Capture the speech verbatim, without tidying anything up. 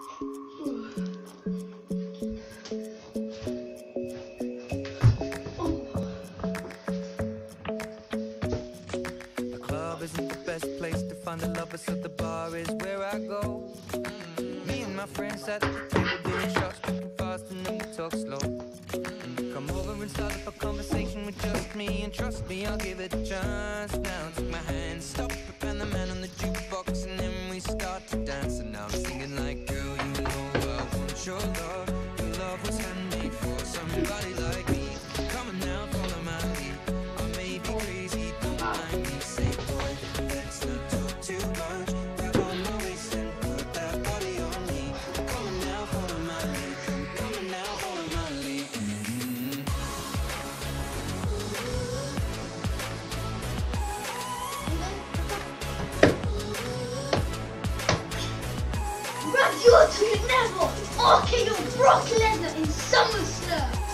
The club isn't the best place to find the lovers, so the bar is where I go. Me and my friends sat at the table doing shots, drinking fast, and then we talk slow. And you come over and start up a conversation with just me, and trust me, I'll give it a chance. Now take my hand, stop it, and the man on the jukebox, and then we start to dance. And now I'm singing like, girl, you know I want your love. Your love was handmade for somebody like me. Come on now, follow my lead. I may be crazy, don't mind me. Say, boy, let's not talk too much. Grab on my waist and put that body on me. Come on now, follow my lead. Come on now, follow my lead. Mm-hmm. Grab your two never. Okay, your Brock Lesnar in SummerSlam.